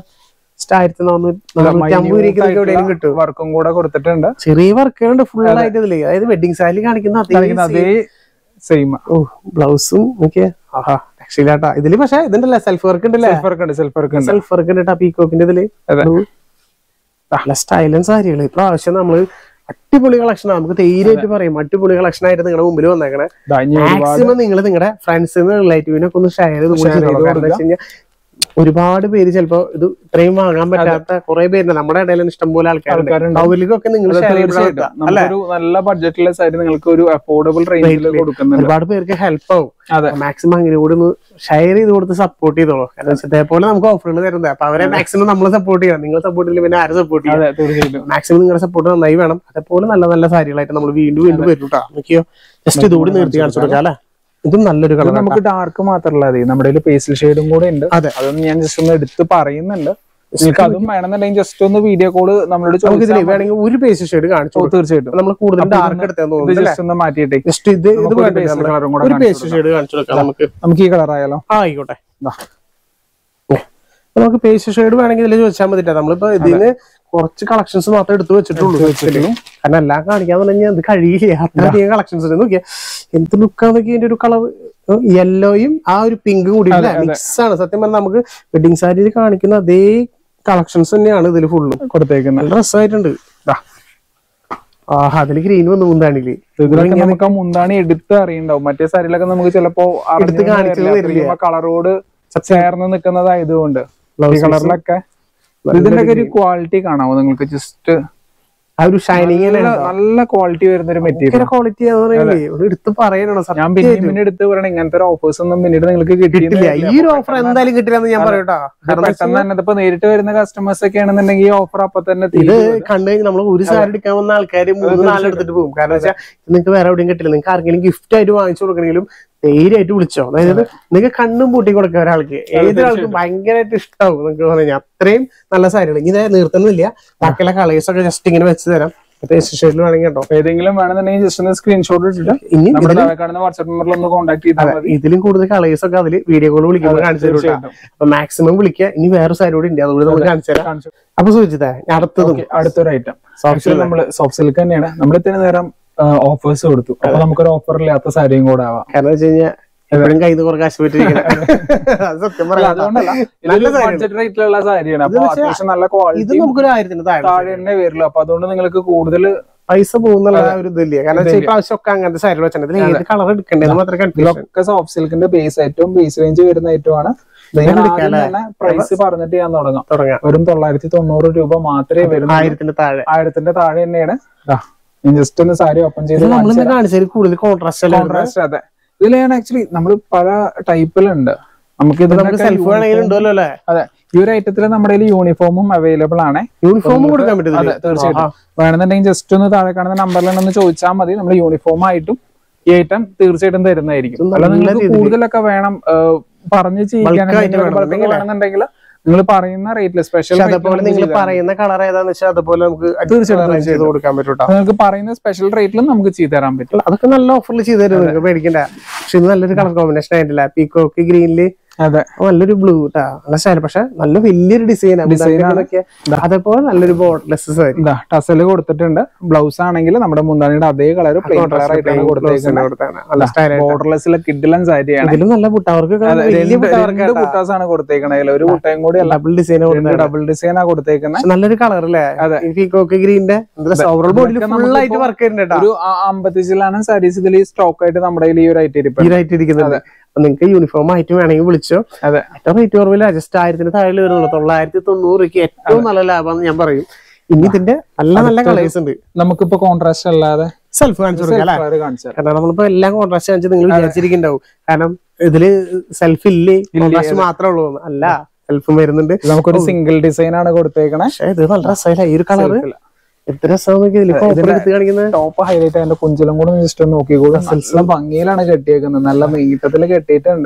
1450 കിട്ടും. വർക്കും കൂടെ കൊടുത്തിട്ടുണ്ട്. ചെറിയ വർക്കുകളുണ്ട് ഫുൾ ആയിട്ട് ഇതില്. അതായത് വെഡിങ് സാരി കാണിക്കുന്ന അതേ സെയിം ബ്ലൗസും നോക്കിയാ. ആഹാ രക്ഷയില്ലാട്ടാ. ഇതില് പക്ഷെ ഇതുണ്ടല്ലേ സെൽഫ് വർക്ക് ഉണ്ടല്ലേ. സെൽഫ് വർക്ക് ഉണ്ട് പീക്കോക്കിന്റെ ഇതില്. നല്ല സ്റ്റൈലൻ സാരികള് ഇപ്രാവശ്യം നമ്മള് അടിപൊളി കളക്ഷനാണ്. നമുക്ക് ധൈര്യമായിട്ട് പറയും അടിപൊളി കളക്ഷൻ ആയിട്ട് നിങ്ങളുടെ മുമ്പിൽ വന്നേക്കണേ. മാക്സിമം നിങ്ങൾ നിങ്ങളുടെ ഫ്രണ്ട്സിന് റിലേറ്റീവിനൊക്കെ ഒന്ന് ഷെയർ ചെയ്ത് ഒരുപാട് പേര് ചിലപ്പോ ഇത് ഇത്രയും വാങ്ങാൻ പറ്റാത്ത കുറെ പേരുണ്ട് നമ്മുടെ ഇടയിൽ. ഇഷ്ടംപോലെ ആൾക്കാരുണ്ട്. അവരിക്കൊക്കെ നിങ്ങൾ നല്ല ബഡ്ജറ്റിലെ സാരി നിങ്ങൾക്ക് ഒരു അഫോർഡബിൾ റേഞ്ചിൽ കൊടുക്കുന്നുണ്ട്. ഒരുപാട് പേർക്ക് ഹെൽപ്പ് ആവും. മാക്സിമം അങ്ങനെ കൂടി ഒന്ന് ഷെയർ ചെയ്ത് കൊടുത്ത് സപ്പോർട്ട് ചെയ്തോളൂ. കാരണം ഇതേപോലെ നമുക്ക് ഓഫറുകൾ തരുന്നത്. അപ്പൊ അവരെ മാക്സിമം നമ്മൾ സപ്പോർട്ട് ചെയ്യണം. നിങ്ങൾ സപ്പോർട്ട് ചെയ്യില്ല പിന്നെ ആരും സപ്പോർട്ട് ചെയ്യും. മാക്സിമം നിങ്ങളുടെ സപ്പോർട്ട് നന്നായി വേണം. അതേപോലെ നല്ല നല്ല സാരികളായിട്ട് നമ്മൾ വീണ്ടും വീണ്ടും വരും കേട്ടോ. നോക്കിയോ ജസ്റ്റ് ഇതുകൂടി നിർത്തി കാണിച്ചു കൊടുക്കാം അല്ലെ. ഇതും നല്ലൊരു കളർ. നമുക്ക് ഡാർക്ക് മാത്രമല്ല നമ്മുടെ പേസ്റ്റൽ ഷെയ്ഡും കൂടെ ഉണ്ട്. അതൊന്നും ഞാൻ ജസ്റ്റ് ഒന്ന് എടുത്ത് പറയുന്നുണ്ട്. നിങ്ങൾക്ക് അതും വേണമെന്നുണ്ടെങ്കിൽ ജസ്റ്റ് ഒന്ന് വീഡിയോ കോള് നമ്മളോട് വേണമെങ്കിൽ ഒരു പേസ്റ്റൽ ഷെയ്ഡ് കാണിച്ചു. തീർച്ചയായിട്ടും നമ്മൾ കൂടുതൽ ഡാർക്ക് എടുത്തു ജസ്റ്റ് ഒന്ന് മാറ്റിയിട്ടേ ജസ്റ്റ് ഇത് പേസ്റ്റൽ ഷെയ്ഡ് കാണിച്ചു കൊടുക്കാം. നമുക്ക് ഈ കളർ ആയാലോ? ആയിക്കോട്ടെ. നമുക്ക് പേസ്റ്റൽ ഷെയ്ഡ് വേണമെങ്കിൽ ഇതിൽ ചോദിച്ചാൽ മതിട്ടാ. നമ്മളിപ്പോ ഇതിന് കുറച്ച് കളക്ഷൻസ് മാത്രമേ എടുത്ത് വെച്ചിട്ടുള്ളൂ. കാരണം എല്ലാം കാണിക്കാന്ന് പറഞ്ഞാൽ അത് കഴിയില്ല. അത്രയധികം കളക്ഷൻസ് നോക്കിയാ എന്ത് ലുക്കാന്നൊക്കെ ഇതിന്റെ ഒരു കളർ യെല്ലോയും ആ ഒരു പിങ്കും കൂടി മിക്സ് ആണ്. സത്യം പറഞ്ഞാൽ നമുക്ക് വെഡിങ് സാരിയിൽ കാണിക്കുന്ന അതേ കളക്ഷൻസ് തന്നെയാണ് ഇതിൽ ഫുള്ളും കൊടുത്തേക്കുന്നത്. നല്ല രസമായിട്ടുണ്ട്. അതില് ഗ്രീൻ വന്ന് മുന്താണില് നമുക്ക് മുന്താണി എടുത്ത് അറിയണ്ടാവും. മറ്റേ സാരിയിലൊക്കെ നമുക്ക് ചിലപ്പോ എടുത്ത് കാണിച്ചു കളറോട് ചേർന്ന് നിൽക്കുന്നതായതുകൊണ്ട് കളറിലൊക്കെ ഇതിന്റെ ഒരു ക്വാളിറ്റി കാണാമോ നിങ്ങൾക്ക്? ജസ്റ്റ് ആ ഒരു ഷൈനിങ് നല്ല ക്വാളിറ്റി വരുന്ന ഒരു മെറ്റീരിയൽ. ക്വാളിറ്റി എടുത്ത് പറയണോ? ഞാൻ പിന്നെ എടുത്ത് പറയണം ഇങ്ങനത്തെ ഒരു ഓഫേഴ്സ് ഒന്നും പിന്നീട് നിങ്ങൾക്ക് കിട്ടിയില്ല. ഈ ഒരു ഓഫർ എന്തായാലും കിട്ടില്ലെന്ന് ഞാൻ പറയട്ടോ. പെട്ടെന്ന് തന്നെ ഇപ്പൊ നേരിട്ട് വരുന്ന കസ്റ്റമേഴ്സ് ഒക്കെ ആണെന്നുണ്ടെങ്കിൽ ഈ ഓഫർ അപ്പൊ തന്നെ ഇത് കണ്ടു കഴിഞ്ഞാൽ നമ്മൾ ഒരു സാരി എടുക്കാൻ വന്ന ആൾക്കാർ 3-4 എടുത്തിട്ട് പോകും. കാരണം വെച്ചാൽ നിങ്ങൾക്ക് വേറെ എവിടെയും കിട്ടില്ല. നിങ്ങൾക്ക് ആർക്കെങ്കിലും ഗിഫ്റ്റ് ആയിട്ട് വാങ്ങിച്ചു കൊടുക്കണമെങ്കിലും ധൈര്യമായിട്ട് വിളിച്ചോ. അതായത് നിങ്ങൾക്ക് കണ്ണും പൂട്ടി കൊടുക്കുക ഒരാൾക്ക്. ഏതൊരാൾക്കും ഭയങ്കരമായിട്ട് ഇഷ്ടമാവും. നിങ്ങൾക്ക് പറഞ്ഞാൽ അത്രയും നല്ല സാരികൾ. ഇങ്ങനെ നിർത്തുന്നില്ല. ബാക്കിയുള്ള കളേഴ്സ് ഒക്കെ ജസ്റ്റ് ഇങ്ങനെ വെച്ച് തരാം. വേണമെങ്കിൽ കേട്ടോ. ഏതെങ്കിലും വേണമെന്നുണ്ടെങ്കിൽ ജസ്റ്റ് ഒന്ന് സ്ക്രീൻഷോട്ട് ഇട്ടിട്ട് വാട്സ്ആപ്പ് നമ്പറിൽ ഒന്ന് കോൺടാക്ട് ചെയ്താൽ മതി. ഇതിലും കൂടുതൽ കളേഴ്സ് ഒക്കെ അതിൽ വീഡിയോ കോൾ വിളിക്കുമ്പോൾ കാണിച്ചു തരും. അപ്പൊ മാക്സിമം വിളിക്കുക. ഇനി വേറെ സാരി കൂടി ഉണ്ട്, അതുകൂടി നമുക്ക് കാണിച്ചു തരാം. അപ്പൊ സൂചിത അടുത്തൊരു ഐറ്റം നമ്മള് സോഫ്റ്റ് സിൽക്ക് തന്നെയാണ്. നമ്മൾ ഇത്ര നേരം ഓഫേഴ്സ് കൊടുത്തു. അപ്പൊ നമുക്കൊരു ഓഫർ ഇല്ലാത്ത സാരിയും കൂടെ ആവാം. കാരണം വെച്ച് കഴിഞ്ഞാൽ എപ്പോഴും കയ്യിൽ നിന്ന് കുറച്ച് കാശ് പറ്റിയിരിക്കണം. ഇത് നമുക്കൊരു 1000 താഴെ തന്നെ വരില്ല. അപ്പൊ അതുകൊണ്ട് നിങ്ങൾക്ക് കൂടുതൽ പൈസ പോകുന്നുള്ള ഒരു ഇതില്ല. കാരണം പ്രാവശ്യം ഒക്കെ അങ്ങനത്തെ സാരി വെച്ചാൽ ഏത് കളർ എടുക്കേണ്ടത് മാത്രമേ. ഇതൊക്കെ സോഫ്റ്റ് സിൽക്കിന്റെ ഏറ്റവും ബേസ് റേഞ്ച് വരുന്ന ഐറ്റമാണ്. പ്രൈസ് പറഞ്ഞിട്ട് ഞാൻ തുടങ്ങാം. വെറും 990 രൂപ മാത്രമേ വരുന്നു. 1000 താഴെ തന്നെയാണ്. ജസ്റ്റ് ഒന്ന് സാരി ഓപ്പൺ ചെയ്ത് കൂടുതൽ കോൺട്രാസ്റ്റ്. അതെ, ഇതിലാണ് ആക്ച്വലി നമ്മൾ പല ടൈപ്പിലുണ്ട്. നമുക്ക് അതെ, ഈ ഒരു ഐറ്റത്തിൽ നമ്മുടെ യൂണിഫോമും അവൈലബിൾ ആണ്. യൂണിഫോം കൊടുക്കാൻ പറ്റും. അതെ, തീർച്ചയായിട്ടും. വേണമെന്നുണ്ടെങ്കിൽ ജസ്റ്റ് ഒന്ന് താഴെ കാണുന്ന നമ്പറിലൊന്ന് ചോദിച്ചാൽ മതി. നമ്മൾ യൂണിഫോം ആയിട്ടും ഈ ഐറ്റം തീർച്ചയായിട്ടും തരുന്നതായിരിക്കും. അല്ല നിങ്ങൾക്ക് കൂടുതലൊക്കെ വേണം പറഞ്ഞ് ചെയ്യാനുണ്ടെങ്കിൽ നിങ്ങൾ പറയുന്ന റേറ്റില് സ്പെഷ്യൽ അതുപോലെ നിങ്ങൾ പറയുന്ന കളർ ഏതാന്ന് വെച്ചാൽ അതുപോലെ നമുക്ക് തീർച്ചയായിട്ടും ചെയ്ത് കൊടുക്കാൻ പറ്റും. നിങ്ങൾക്ക് പറയുന്ന സ്പെഷ്യൽ റേറ്റിലും നമുക്ക് ചെയ്തു തരാൻ പറ്റും. അതൊക്കെ നല്ല ഓഫറിൽ ചെയ്തു തരും. നിങ്ങൾക്ക് പേടിക്കണ്ട. പക്ഷെ ഇത് നല്ലൊരു കളർ കോമ്പിനേഷൻ ആയിട്ടില്ല. പീക്കോക്ക് ഗ്രീനില് അതെ, നല്ലൊരു ബ്ലൂ ട്ടാ, നല്ല സ്റ്റൈൽ. പക്ഷെ നല്ല വലിയൊരു ഡിസൈനാണ്. അതേപോലെ നല്ലൊരു ബോർഡ്ലെസ് ടസല് കൊടുത്തിട്ടുണ്ട്. ബ്ലൗസ് ആണെങ്കിൽ നമ്മുടെ മുന്താണിയുടെ അതേ കളർ പ്ലെയിൻ കളർ ആയിട്ടാണ് കൊടുത്തേക്കുന്നത്. ബോർഡർലെസ്സിലെ കിഡിലൻ സാരിയാണ്. ഇതിലും നല്ല ബുട്ടാവർക്ക് ബുട്ടാസ് ആണ് കൊടുത്തേക്കണത്. ഒരു ബുട്ടയും കൂടി ഡബിൾ ഡിസൈനാണ് കൊടുത്തേക്കുന്നത്. നല്ലൊരു കളർ അല്ലേ? പീക്കോക്ക് ഗ്രീനിന്റെ ഫുള്ളായിട്ട് വർക്ക് ചെയ്യുന്നുണ്ട്. ഒരു 50 ചില്ലാനും സാരീസ് ഇതിൽ സ്റ്റോക്ക് ആയിട്ട് നമ്മുടെ ഈ ഒരു ഐറ്റം ഇരിക്കുന്നത്. നിങ്ങൾക്ക് യൂണിഫോം ആയിട്ട് വേണമെങ്കിൽ വിളിച്ചോ. ഏറ്റവും റേറ്റ് കുറവില്ല. ജസ്റ്റ് 1000 താഴെ വരുന്നുള്ളൂ. 990 ഏറ്റവും നല്ല ലാഭം ഞാൻ പറയും. ഇനി ഇതിന്റെ നല്ല നല്ല കളേഴ്സ് ഉണ്ട്. നമുക്കിപ്പോ കോൺട്രാസ്റ്റ് അല്ലാതെ സെൽഫ് കാണിച്ചു കൊടുക്കാം. കാരണം നമ്മളിപ്പോ എല്ലാം കോൺട്രാസ്റ്റ് കാണിച്ച് നിങ്ങൾ വിചാരിച്ചിരിക്കുന്നുണ്ടാവും. കാരണം ഇതില് സെൽഫ് ഇല്ലേ, കോൺട്രാസ്റ്റ് മാത്രമേ ഉള്ളൂ. അല്ല, സെൽഫും വരുന്നുണ്ട്. നമുക്കൊരു സിംഗിൾ ഡിസൈൻ ആണ് കൊടുത്തേക്കണേ. ഇത് നല്ല രസമില്ല ഈ ഒരു കളർ, എത്ര രസമാണ്. ടോപ്പ് ഹൈലൈറ്റ് അതിന്റെ കുഞ്ചലും കൂടെ ജസ്റ്റ് ഒന്ന് നോക്കിക്കോളൂ. നല്ല ഭംഗിയിലാണ് കെട്ടിയേക്കുന്നത്, നല്ല നീട്ടത്തില് കെട്ടിയിട്ടുണ്ട്.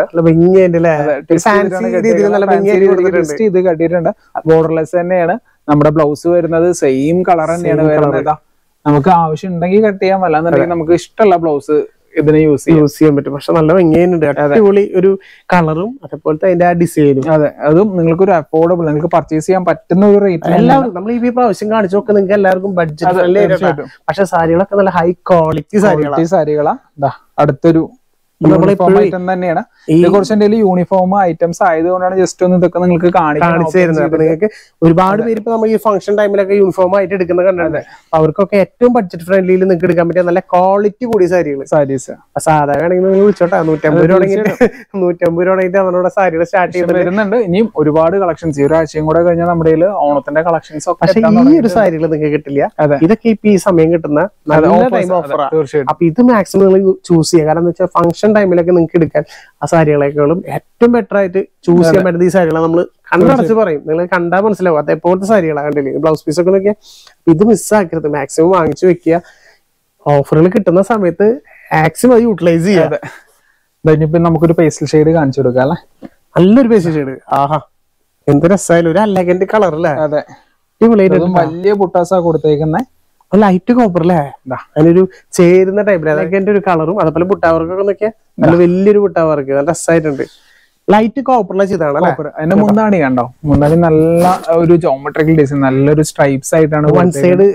ഇത് കെട്ടിയിട്ടുണ്ട്. ബോർഡർലെസ് തന്നെയാണ്. നമ്മുടെ ബ്ലൗസ് വരുന്നത് സെയിം കളർ തന്നെയാണ് വരുന്നത്. നമുക്ക് ആവശ്യം ഉണ്ടെങ്കിൽ കട്ട് ചെയ്യാൻ, അല്ലാന്നുണ്ടെങ്കിൽ നമുക്ക് ഇഷ്ടമുള്ള ബ്ലൗസ് ഇതിനെ യൂസ് ചെയ്യാൻ പറ്റും. പക്ഷെ നല്ല ഭംഗിയുണ്ട്, അടിപൊളി ഒരു കളറും അതേപോലത്തെ അതിന്റെ ആ ഡിസൈനും. അതെ, അതും നിങ്ങൾക്ക് ഒരു അഫോർഡബിൾ, നിങ്ങൾക്ക് പർച്ചേസ് ചെയ്യാൻ പറ്റുന്ന ഒരു റേറ്റ്. എല്ലാവരും നമ്മൾ ഈ പ്രാവശ്യം കാണിച്ചു നോക്കുക, നിങ്ങൾക്ക് എല്ലാവർക്കും ബഡ്ജറ്റ്. പക്ഷെ സാരികളൊക്കെ നല്ല ഹൈ ക്വാളിറ്റി സാരികളാ. അടുത്തൊരു തന്നെയാണ്. കുറച്ച് യൂണിഫോം ഐറ്റംസ് ആയതുകൊണ്ടാണ് ജസ്റ്റ് ഒന്ന് ഇതൊക്കെ നിങ്ങൾക്ക് കാണിച്ചു തരുന്നത്. നിങ്ങൾക്ക് ഒരുപാട് പേര് ഇപ്പൊ നമ്മൾ ഈ ഫംഗ്ഷൻ ടൈമിലൊക്കെ യൂണിഫോം ആയിട്ട് എടുക്കുന്ന കണ്ടത്, അവർക്കൊക്കെ ഏറ്റവും ബഡ്ജറ്റ് ഫ്രണ്ട്ലിയിൽ നിങ്ങൾക്ക് എടുക്കാൻ പറ്റിയ നല്ല ക്വാളിറ്റി കൂടിയ സാരീസ്. സാധാരണ ആണെങ്കിൽ നിങ്ങൾ വിളിച്ചോട്ടെ, 150 രൂപ തുടങ്ങിയിട്ട് അവനോട് സാരികൾ സ്റ്റാർട്ട് ചെയ്ത് വരുന്നുണ്ട്. ഇനിയും ഒരുപാട് കളക്ഷൻസ് ഈ ഒരാഴ്ചയും കൂടെ കഴിഞ്ഞാൽ നമ്മുടെ ഓണത്തിന്റെ കളക്ഷൻസ് ഒക്കെ. പക്ഷേ ഈ ഒരു സാരികൾ നിങ്ങൾക്ക് കിട്ടില്ല. ഇതൊക്കെ ഇപ്പൊ ഈ സമയം കിട്ടുന്ന നല്ല ടൈം ഓഫറാണ്. തീർച്ചയായിട്ടും. അപ്പൊ ഇത് മാക്സിമം നിങ്ങൾ ചൂസ് ചെയ്യുക. കാരണം എന്താ വെച്ചാൽ ഫംഗ്ഷൻ ടൈമിലൊക്കെ നിങ്ങൾക്ക് എടുക്കാൻ ആ സാരികളെക്കാളും ഏറ്റവും ബെറ്റർ ആയിട്ട് ചൂസ് ചെയ്യാൻ പറ്റുന്ന ഈ സാരികളെ നമ്മൾ കണ്ടടച്ച് പറയും. നിങ്ങൾ കണ്ടാൽ മനസ്സിലാവും അതേപോലത്തെ സാരികളാണ്. കണ്ടില്ലേ ബ്ലൗസ് പീസ് ഒക്കെ നോക്കിയാൽ. ഇത് മിസ്സാക്കരുത്, മാക്സിമം വാങ്ങിച്ചു വെക്കുക. ഓഫറുകൾ കിട്ടുന്ന സമയത്ത് മാക്സിമം അത് യൂട്ടിലൈസ് ചെയ്യാതെ. ഇനിയിപ്പോ നമുക്കൊരു പേസ്റ്റൽ ഷെയ്ഡ് കാണിച്ചു കൊടുക്കാം അല്ലെ. നല്ലൊരു പേസ്റ്റൽ ഷെയ്ഡ്. ആഹാ, എന്ത് രസമായാലും ഒരു അലഗന്റ് കളർ അല്ലേ. അതെ, വലിയ പുട്ടാസാ കൊടുത്തേക്കുന്നേ. ലൈറ്റ് കോപ്പർ അല്ലേ, അതിനൊരു ചേരുന്ന ടൈപ്പിൽ അതൊക്കെ ഒരു കളറും. അതുപോലെ പുട്ടാവർക്കൊക്കെ നോക്കിയാൽ നല്ല വലിയൊരു പുട്ടാവർക്ക്, നല്ല രസമായിട്ടുണ്ട്. ലൈറ്റ് കോപ്പറിലെ ചെയ്താണ്. അതിന്റെ മുന്താണി കണ്ടോ, മുന്താണി നല്ല ഒരു ജോമെട്രിക്കൽ ഡിസൈൻ, നല്ലൊരു സ്ട്രൈപ്സ് ആയിട്ടാണ് വൺ സൈഡ്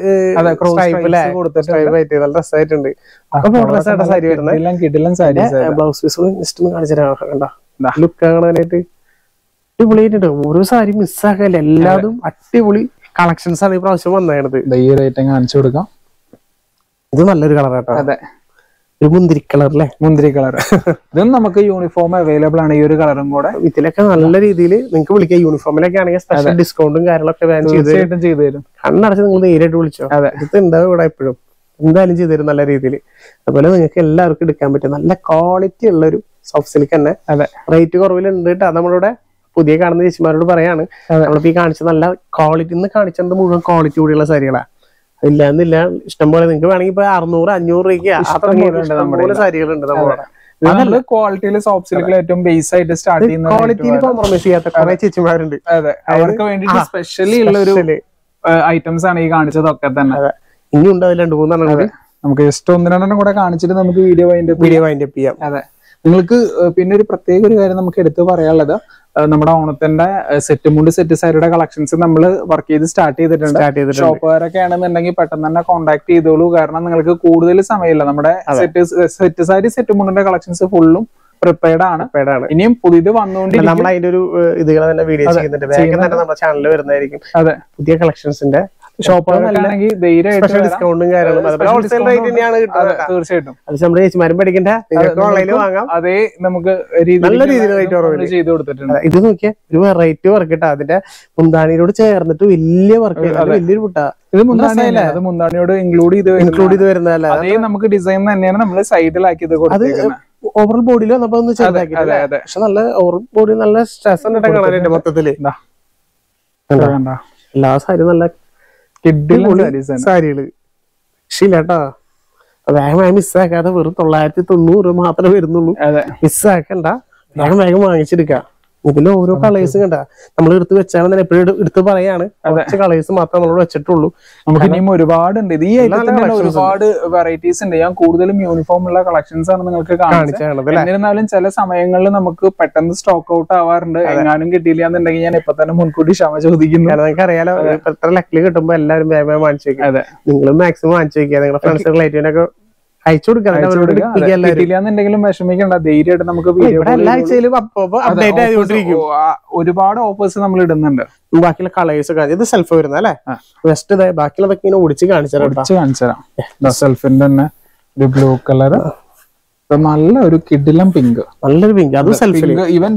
കൊടുത്തിട്ട് നല്ല രസമായിട്ടുണ്ട്. സാരി വരുന്നത് ബ്ലൗസ് പീസ് ജസ്റ്റ് ഒന്ന് കാണിച്ചു തരാം. കണ്ടോ ലുക്ക് കാണാനായിട്ട് അടിപൊളിയായിട്ടുണ്ട്. ഓരോ സാരി മിസ്സാക്കല്ല, എല്ലാതും അടിപൊളി കളക്ഷൻസ് ആണ് ഈ പ്രാവശ്യം വന്നത്. ഈ ഒരു ഐറ്റം കാണിച്ചു കൊടുക്കാം. ഇത് നല്ലൊരു കളർ കേട്ടോ. അതെ, ഒരു മുന്തിരി കളർ അല്ലേ, മുന്തിരി കളർ. ഇതും നമുക്ക് യൂണിഫോം അവൈലബിൾ ആണ്, ഈ ഒരു കളറും കൂടെ. ഇതിലൊക്കെ നല്ല രീതിയിൽ നിങ്ങൾക്ക് വിളിക്കാം. യൂണിഫോമിലൊക്കെ ആണെങ്കിൽ സ്പെഷ്യൽ ഡിസ്കൗണ്ടും കാര്യങ്ങളൊക്കെ ചെയ്തു തരും. കണ്ണടച്ച് നിങ്ങൾ നേരിട്ട് വിളിച്ചോ. അതെ, ഇത് ഉണ്ടാവും ഇവിടെ എപ്പോഴും, എന്തായാലും ചെയ്തു തരും നല്ല രീതിയിൽ. അതുപോലെ നിങ്ങൾക്ക് എല്ലാവർക്കും എടുക്കാൻ പറ്റും നല്ല ക്വാളിറ്റി ഉള്ള ഒരു സോഫ്റ്റ് സിൽക്ക് തന്നെ. അതെ, റേറ്റ് കുറവിലുണ്ട് കേട്ടോ. നമ്മളിവിടെ പുതിയ കാണുന്ന ചേച്ചിമാരോട് പറയാണ്, നമ്മളിപ്പോ ഈ കാണിച്ച നല്ല ക്വാളിറ്റി, ഇന്ന് കാണിച്ചത് മുഴുവൻ ക്വാളിറ്റി കൂടിയുള്ള സാരികളാണ്. ഇല്ലാന്നില്ല, ഇഷ്ടംപോലെ നിങ്ങൾക്ക് വേണമെങ്കിൽ ഇപ്പൊ 600-500 രൂപയ്ക്ക് സാരികളുണ്ട് നമ്മുടെ ക്വാളിറ്റിയിൽ. സോഫ്റ്റ് സിൽക്കിൽ ഏറ്റവും ബേസ് ആയിട്ട് സ്റ്റാർട്ട് ചെയ്യുന്ന ക്വാളിറ്റിയിൽ കോംപ്രമൈസ് ചെയ്യാത്ത കുറെ ചേച്ചിമാരുണ്ട്. അതെ, അവർക്ക് വേണ്ടിട്ട് സ്പെഷ്യലി ഉള്ള ഒരു ഐറ്റംസ് ആണ് ഈ കാണിച്ചതൊക്കെ തന്നെ. ഇനി ഉണ്ടാവില്ല 2-3 കൂടി. നമുക്ക് ജസ്റ്റ് 1-2 കൂടെ കാണിച്ചിട്ട് നമുക്ക് വീഡിയോ വൈൻഡപ്പ് ചെയ്യാം. അതെ, നിങ്ങൾക്ക് പിന്നെ ഒരു പ്രത്യേക ഒരു കാര്യം നമുക്ക് എടുത്തു പറയാനുള്ളത്, നമ്മുടെ ഓണത്തിന്റെ സെറ്റ് മുണ്ട് സെറ്റ് സാരിയുടെ കളക്ഷൻസ് നമ്മൾ വർക്ക് ചെയ്ത് സ്റ്റാർട്ട് ചെയ്തിട്ടുണ്ട്. ഷോപ്പുകാരൊക്കെ ആണെന്നുണ്ടെങ്കിൽ പെട്ടെന്ന് തന്നെ കോൺടാക്ട് ചെയ്തോളൂ. കാരണം നിങ്ങൾക്ക് കൂടുതൽ സമയമില്ല. നമ്മുടെ സെറ്റ് സാരി സെറ്റ് മുണ്ടിന്റെ കളക്ഷൻസ് ഫുള്ളും പ്രിപ്പയർഡ് ആണ്. ഇനിയും പുതിയത് വന്നുകൊണ്ടിരിക്കും. നമ്മൾ അതിന്റെ ഒരു ഇതുകൾ തന്നെ വീഡിയോ ചെയ്യുന്നുണ്ട്, നമ്മുടെ ചാനലിൽ വരുന്നതായിരിക്കും. അതെ, പുതിയ കളക്ഷൻസിന്റെ ഷോപ്പുകാരാണെങ്കിൽ ഡിസ്കൗണ്ടും കാര്യങ്ങളും തീർച്ചയായിട്ടും അത് നമ്മുടെ ചേച്ചിമാരും പഠിക്കണ്ട, നിങ്ങൾക്ക് ഓൺലൈനിൽ വാങ്ങാം. അതേ നമുക്ക് നല്ല രീതിയിൽ ചെയ്ത് കൊടുത്തിട്ടുണ്ട്. ഇത് നോക്കിയാൽ ഒരു വെറൈറ്റി വർക്ക് ഇട്ടാ, അതിന്റെ മുന്താണിയോട് ചേർന്നിട്ട് വലിയ വർക്ക്, വലിയൊരു പുട്ട. ഇത് മുന്താണിയല്ലേ, അത് മുന്താണിയോട് ഇൻക്ലൂഡ് ചെയ്ത് വരുന്നതല്ല. അതേ നമുക്ക് ഡിസൈൻ തന്നെയാണ് നമ്മൾ സൈഡിലാക്കിയത്. ഓവറോൾ ബോഡിയിൽ വന്നപ്പോ ഒന്ന് ചെറുതാക്കി. പക്ഷെ നല്ല ഓവറോൾ ബോഡി നല്ല സ്ട്രെസ് ഉണ്ട് കാണാനായിട്ട്. മൊത്തത്തില് എല്ലാ സാരി നല്ല സാരികള് ശീലാട്ടാ. വേഗം മിസ്സാക്കാതെ വെറും 990 മാത്രമേ വരുന്നുള്ളൂ. മിസ്സാക്കണ്ട, വേഗം വാങ്ങിച്ചെടുക്കാം. ഇതിന്റെ ഓരോ കളേഴ്സും കണ്ട നമ്മൾ എടുത്ത് വെച്ചാൽ എപ്പോഴും എടുത്ത് പറയാണ്. കുറച്ച് കളേഴ്സ് മാത്രമേ നമ്മളോട് വെച്ചിട്ടുള്ളൂ. നമുക്ക് ഇനിയും ഒരുപാടുണ്ട്. ഈ ഒരുപാട് വെറൈറ്റീസ് ഉണ്ട്. ഞാൻ കൂടുതലും യൂണിഫോം ഉള്ള കളക്ഷൻസ് ആണ് നിങ്ങൾക്ക് കാണിച്ചത്. എന്നിരുന്നാലും ചില സമയങ്ങളിൽ നമുക്ക് പെട്ടെന്ന് സ്റ്റോക്ക് ഔട്ട് ആവാറുണ്ട്. എങ്ങാനും കിട്ടിയില്ല എന്നുണ്ടെങ്കിൽ ഞാൻ ഇപ്പൊ തന്നെ മുൻകൂട്ടി ക്ഷമ ചോദിക്കുന്നു. നിങ്ങൾക്ക് അറിയാലോ, എത്ര ലക്കില് കിട്ടുമ്പോ എല്ലാവരും വേഗം വാങ്ങിച്ചു വെക്കും. അതെ, നിങ്ങൾ മാക്സിമം വാങ്ങിച്ചു വെക്കുക. നിങ്ങളുടെ ഫ്രണ്ട്സ് റിലേറ്റീവിനൊക്കെ അയച്ചു കൊടുക്കാന്നുണ്ടെങ്കിലും വിഷമിക്കണ്ട, ധൈര്യമായിട്ട് നമുക്ക് എല്ലാ ആഴ്ചയിലും അപ്ഡേറ്റ് ആയിക്കൊണ്ടിരിക്കും. ഒരുപാട് ഓഫേഴ്സ് നമ്മൾ ഇടുന്നുണ്ട്. ബാക്കിയുള്ള കളേഴ്സ് ഒക്കെ ഇത് സെൽഫ് വരുന്ന അല്ലെ, വെസ്റ്റ് ബാക്കിയുള്ളതൊക്കെ ഇങ്ങനെ ഓടിച്ച് കാണിച്ചുതരാം. സെൽഫിന്റെ തന്നെ ഒരു ബ്ലൂ കളർ, നല്ല ഒരു കിടിലം പിങ്ക്, നല്ലൊരു പിങ്ക്. അത് സെൽഫിൽ ഈവൻ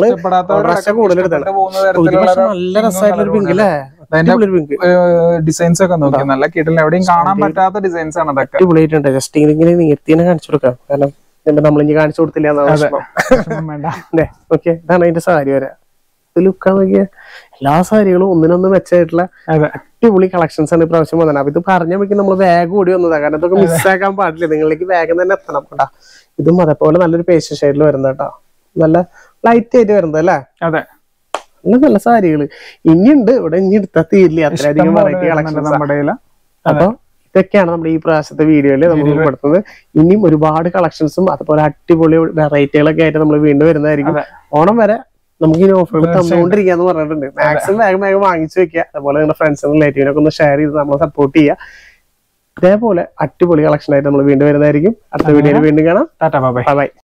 നല്ല രസമായിട്ടുള്ള പിങ്ക് അല്ലേ. ഡിസൈൻസ് ഒക്കെ നോക്കി നല്ല കിടിലം, എവിടെയും കാണാൻ പറ്റാത്ത ഡിസൈൻസ് ആണ് അതൊക്കെ. അടിപൊളിയായിട്ടുണ്ട്. ജസ്റ്റ് ഇങ്ങനെ നിർത്തിനെ കാണിച്ചു കൊടുക്കാം. കാരണം നമ്മളിനി കാണിച്ചു കൊടുത്തില്ല എന്നാണ്. ഓക്കെ, ഇതാണ് അതിന്റെ സാരി വരാ. ലുക്കാണ് നോക്കിയ എല്ലാ സാരികളും ഒന്നിനൊന്നും മെച്ചമായിട്ടുള്ള അടിപൊളി കളക്ഷൻസ് ആണ് ഇപ്രാവശ്യം വന്നത്. അപ്പൊ ഇത് പറഞ്ഞ വയ്ക്കും നമ്മൾ വേഗം ഓടി വന്നതാ, കാരണം ഇതൊക്കെ മിസ്സാക്കാൻ പാടില്ല, നിങ്ങളിലേക്ക് വേഗം തന്നെ എത്തണം കേട്ടാ. ഇതും അതേപോലെ നല്ലൊരു പേസ്റ്റ് ഷെയ്ഡിൽ വരുന്നത് കേട്ടോ, നല്ല ലൈറ്റ് ആയിട്ട് വരുന്നത് അല്ലേ. അതെ, നല്ല നല്ല സാരികള് ഇനിയുണ്ട് ഇവിടെ, ഇനി എടുത്താൽ തീരില്ല, അത്രയധികം വെറൈറ്റി കളക്ഷൻസ്. അപ്പൊ ഇതൊക്കെയാണ് നമ്മുടെ ഈ പ്രാവശ്യത്തെ വീഡിയോയില് നമ്മൾ ഉൾപ്പെടുത്തുന്നത്. ഇനിയും ഒരുപാട് കളക്ഷൻസും അതുപോലെ അടിപൊളി വെറൈറ്റികളൊക്കെ ആയിട്ട് നമ്മൾ വീണ്ടും വരുന്നതായിരിക്കും. ഓണം വരെ നമുക്ക് ഇനി ഓഫറുകൾ തന്നുകൊണ്ടിരിക്കാന്ന് പറഞ്ഞിട്ടുണ്ട്. മാക്സിമം വേഗം വാങ്ങിച്ചു വെക്കുക, അതുപോലെ നിങ്ങളുടെ ഫ്രണ്ട്സും റിലേറ്റീവിനൊക്കെ ഒന്ന് ഷെയർ ചെയ്ത് നമ്മളെ സപ്പോർട്ട് ചെയ്യുക. ഇതേപോലെ അടിപൊളി കളക്ഷൻ ആയിട്ട് നമ്മൾ വീണ്ടും വരുന്നതായിരിക്കും. അടുത്ത വീഡിയോയിൽ വീണ്ടും കാണാം. Tata, bye by.